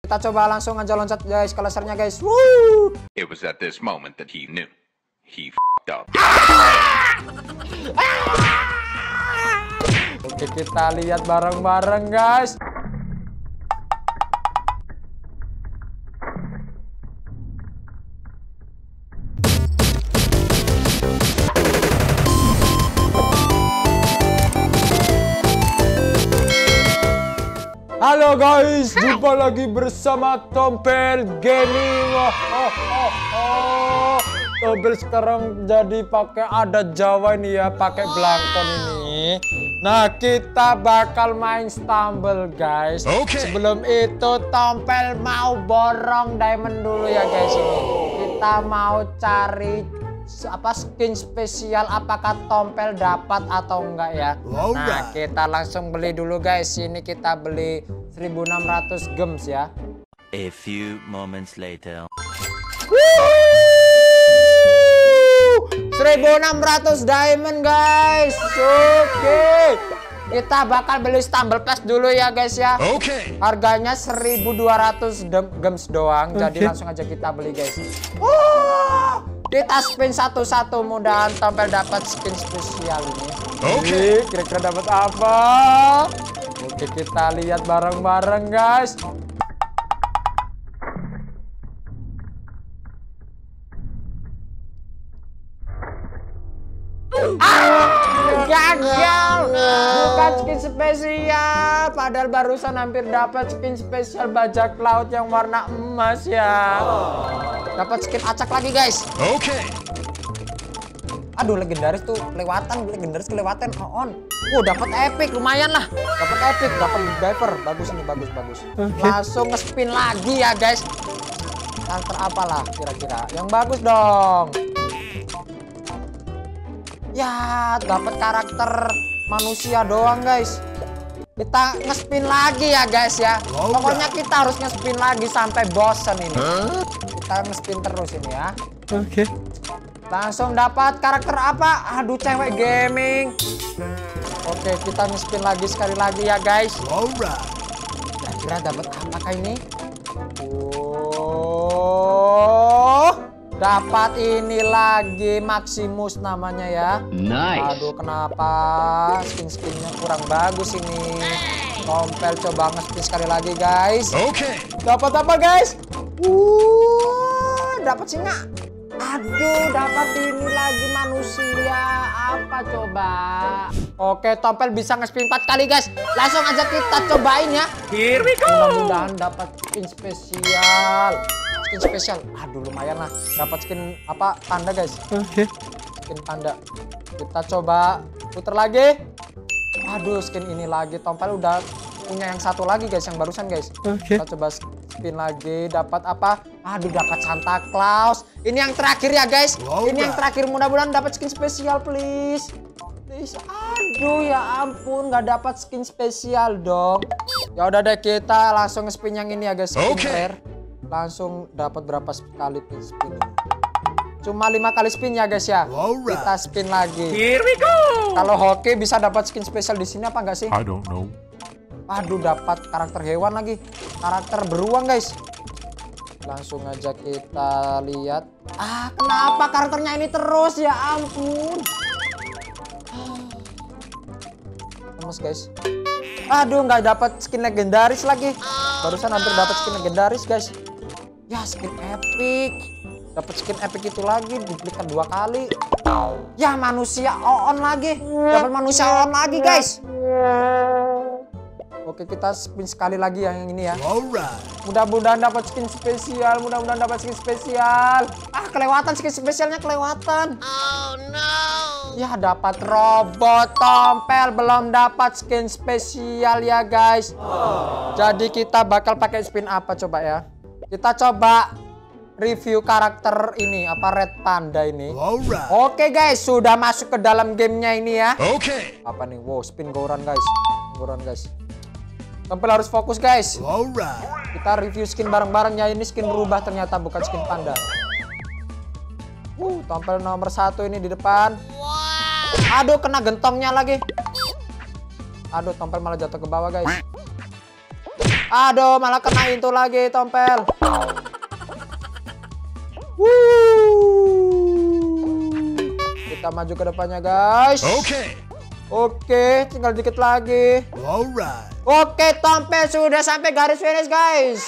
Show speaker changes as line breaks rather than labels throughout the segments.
kita coba langsung aja loncat guys ke lasernya guys. Woo!
It was at this moment that he knew. He f***ed up.
Oke, kita lihat bareng-bareng guys. Halo guys, jumpa lagi bersama Tompel Gaming. Tompel sekarang jadi pakai adat Jawa ini ya, pakai belangkon ini. Nah, kita bakal main Stumble guys. Sebelum itu Tompel mau borong diamond dulu ya guys ini. Kita mau cari skin spesial, apakah Tompel dapat atau enggak ya. Nah, kita langsung beli dulu guys. Ini kita beli 1600 gems ya.
A few moments later.
1600 diamond guys. Oke. Kita bakal beli Stumble Pass dulu ya guys ya. Harganya 1200 gems doang. Jadi langsung aja kita beli guys. Kita spin satu-satu, mudahan Tompel dapat skin spesial ini. Kira-kira dapat apa? Oke, kita lihat bareng-bareng guys. Gagal, bukan skin spesial. Padahal barusan hampir dapat skin spesial bajak laut yang warna emas ya. Dapat skin acak lagi guys. Aduh, legendaris tuh kelewatan, legendaris kelewatan. Dapat epic, lumayan lah. Dapat epic, dapat diver, bagus nih, bagus. Langsung nge-spin lagi ya guys. Karakter apalah kira-kira yang bagus dong. Ya, dapat karakter manusia doang guys. Kita nge-spin lagi ya guys ya. Pokoknya kita harus nge-spin lagi sampai bosen ini. Kita nge-spin terus ini ya. Langsung dapat karakter apa? Aduh, cewek gaming. Oke, kita nge-spin lagi sekali lagi ya guys. Kira-kira dapat apakah ini? Dapat ini lagi, Maximus namanya ya. Aduh, kenapa skin-skinnya kurang bagus ini. Tompel coba nge-spin sekali lagi guys. Dapat apa guys? Dapat singa. Aduh, dapat ini lagi manusia. Apa coba? Oke, Tompel bisa nge-spin 4 kali guys. Langsung aja kita cobain ya.
Here we go.
Mudah-mudahan dapat skin spesial. Skin spesial. Aduh, lumayan lah. Dapat skin apa? Panda guys. Skin panda. Kita coba puter lagi. Aduh, skin ini lagi. Tompel udah punya yang satu lagi guys, yang barusan guys. Kita coba spin lagi. Dapat apa? Aduh, dapat Santa Claus. Ini yang terakhir ya guys. Ini yang terakhir, mudah-mudahan dapat skin spesial please. Aduh, ya ampun, nggak dapat skin spesial dong. Ya udah deh, kita langsung spin yang ini ya guys, skin rare. Langsung dapat berapa kali spin ini? Cuma 5 kali spin ya guys ya. Kita spin lagi.
Here we go.
Kalau hoki bisa dapat skin spesial di sini apa enggak sih?
I don't know.
Aduh, dapat karakter hewan lagi. Karakter beruang guys. Langsung aja kita lihat. Kenapa karakternya ini terus, ya ampun. Lemes guys. Aduh, nggak dapat skin legendaris lagi. Barusan hampir dapat skin legendaris guys. Ya, skin epic. Dapat skin epic itu lagi, duplikat 2 kali. Ya, manusia on lagi. Dapat manusia on lagi guys. Oke, kita spin sekali lagi yang ini ya. Mudah-mudahan dapat skin spesial. Mudah-mudahan dapat skin spesial. Kelewatan skin spesialnya, kelewatan.
Oh no.
Ya, dapat robot. Tompel belum dapat skin spesial ya guys. Jadi kita bakal pakai spin apa coba ya? Kita coba review karakter ini, apa Red Panda ini. Oke guys, sudah masuk ke dalam gamenya ini ya. Apa nih? Wow, spin goran guys. Goran guys. Tompel harus fokus guys. Kita review skin bareng-bareng ya. Ini skin berubah ternyata, bukan skin panda. Tompel nomor 1 ini di depan. Aduh, kena gentongnya lagi. Aduh, Tompel malah jatuh ke bawah guys. Aduh, malah kena itu lagi Tompel. Kita maju ke depannya, guys. Oke, tinggal dikit lagi. Oke, Tompel sudah sampai garis finish, guys.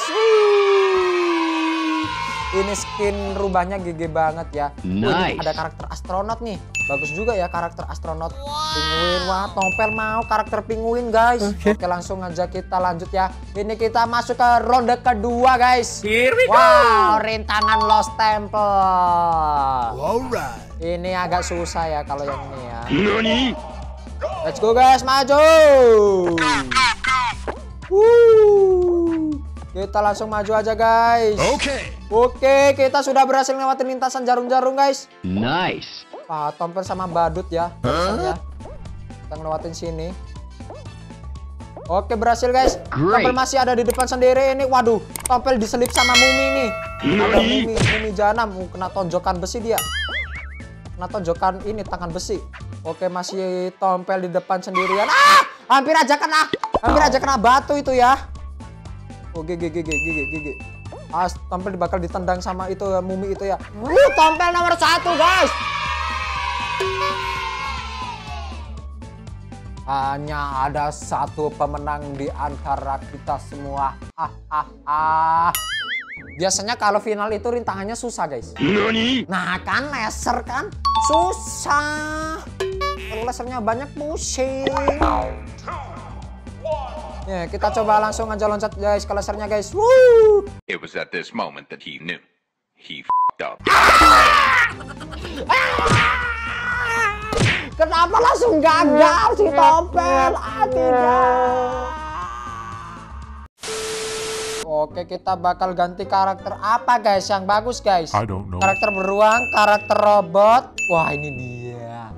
Ini skin rubahnya GG banget ya. Nice. Ada karakter astronot nih. Bagus juga ya karakter astronot. Penguin. Wah, Tompel mau karakter penguin, guys. Oke, langsung aja kita lanjut ya. Ini kita masuk ke ronde kedua, guys.
Here we go.
Wow, rintangan Lost Temple. Ini agak susah ya kalau yang ini ya. Let's go, guys, maju. Kita langsung maju aja, guys. Oke, kita sudah berhasil lewatin lintasan jarum-jarum, guys.
Nice.
Pak Tompel sama badut ya. Ya. Kita ngelewatin sini. Oke, berhasil, guys. Tompel masih ada di depan sendiri ini. Waduh, Tompel diselip sama mumi nih. Ada mumi jahanam. Kena tonjokan besi dia. Kena tonjokan ini tangan besi. Oke, masih Tompel di depan sendirian. Ah! Hampir aja kena batu itu ya. Oh, GG. Tompel bakal ditendang sama itu mumi itu ya. Tompel nomor 1, guys. Hanya ada satu pemenang di antara kita semua. Biasanya kalau final itu rintangannya susah, guys. Nah kan, laser kan susah. Kalau lasernya banyak pusing. Ya, kita coba langsung aja loncat, guys, ke lasernya, guys. Woo!
It was at this moment that he knew. He f***ed up.
Kenapa langsung gagal si Tompel? Tidak. Oke, kita bakal ganti karakter apa, guys? Yang bagus, guys.
I don't know.
Karakter beruang, karakter robot. Wah, ini dia.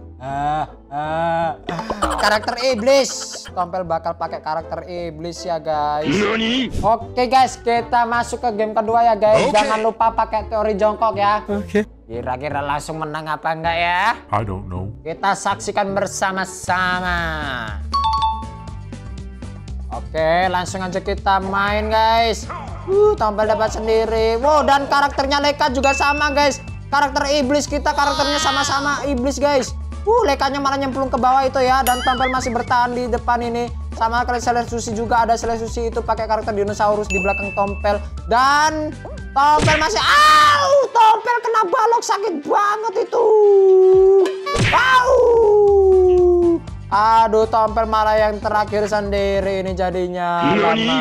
Karakter iblis. Tompel bakal pakai karakter iblis ya, guys. Oke, guys, kita masuk ke game kedua ya, guys. Jangan lupa pakai teori jongkok ya. Kira-kira langsung menang apa enggak ya?
I don't know.
Kita saksikan bersama-sama. Oke, langsung aja kita main, guys. Tompel dapat sendiri. Wow, dan karakternya Leka juga sama, guys. Karakter iblis kita karakternya sama-sama iblis, guys. Lekanya malah nyemplung ke bawah itu ya. Dan Tompel masih bertahan di depan ini. Sama kali Selesusi juga ada Selesusi itu pakai karakter dinosaurus di belakang Tompel. Dan Tompel masih... Tompel kena balok, sakit banget itu. Aduh, Tompel malah yang terakhir sendiri ini jadinya. Lama.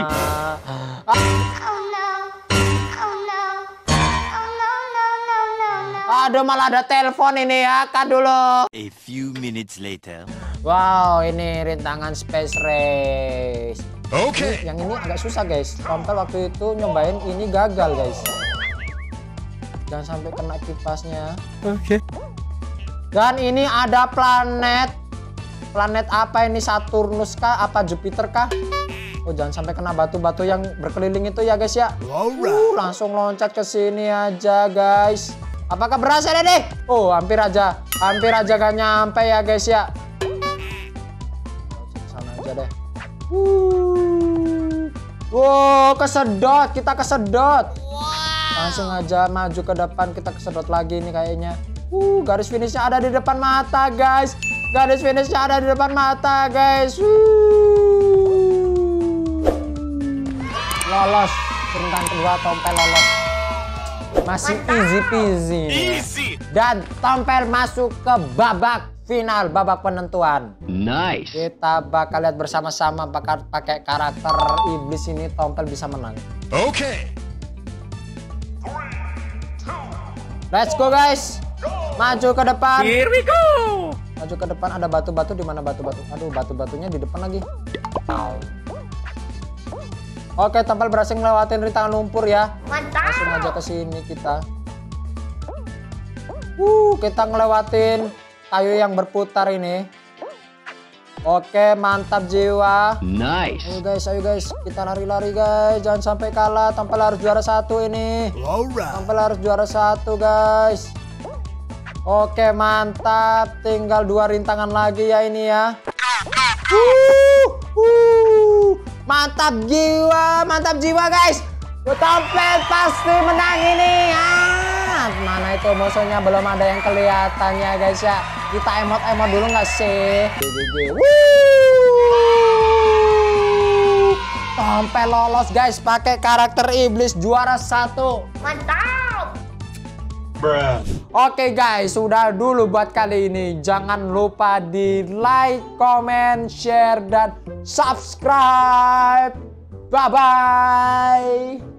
Aduh, malah ada telepon ini ya, kan dulu.
A few minutes later.
Wow, ini rintangan Space Race. Yang ini agak susah, guys. Tompel waktu itu nyobain ini gagal, guys. Jangan sampai kena kipasnya. Dan ini ada planet. Planet apa ini? Saturnus kah? Apa Jupiter kah? Oh, jangan sampai kena batu-batu yang berkeliling itu ya, guys ya. Langsung loncat ke sini aja, guys. Apakah berhasil deh? Oh, hampir aja gak nyampe ya, guys ya. Sana aja deh. Wow, kesedot, kita kesedot. Langsung aja maju ke depan, kita kesedot lagi nih kayaknya. Garis finishnya ada di depan mata, guys. Garis finishnya ada di depan mata, guys. Lolos. Rintangan kedua Tompel lolos. Masih easy peasy. Dan Tompel masuk ke babak final, babak penentuan.
Nice.
Kita bakal lihat bersama-sama bakal pakai karakter iblis ini Tompel bisa menang. Let's go, guys. Maju ke depan.
Here we go.
Maju ke depan, ada batu-batu. Di mana batu-batu? Aduh, batu-batunya di depan lagi. Oke, Tompel berhasil ngelewatin rintangan lumpur ya. Langsung aja ke sini kita. Kita ngelewatin kayu yang berputar ini. Oke, mantap jiwa.
Nice.
Ayo guys, kita lari-lari, guys. Jangan sampai kalah. Tompel harus juara 1 ini. Tompel harus juara 1, guys. Oke, mantap. Tinggal 2 rintangan lagi ya ini ya. Mantap jiwa guys. Tompet pasti menang ini. Mana itu musuhnya, belum ada yang kelihatannya guys ya. Kita emot-emot dulu nggak sih? Tompet lolos guys, pakai karakter iblis juara 1.
Mantap.
Oke guys, sudah dulu buat kali ini. Jangan lupa di like, comment, share, dan subscribe. Bye-bye.